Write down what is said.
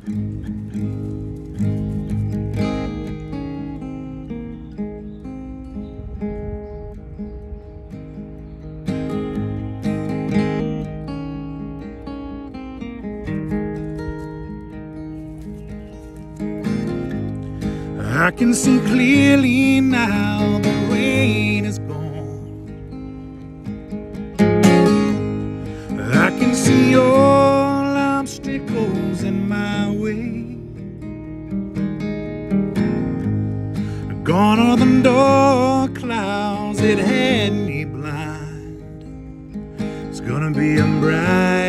I can see clearly now the rain is gone. I can see all obstacles in my way. Gone are the dark clouds that had me blind. It's gonna be a bright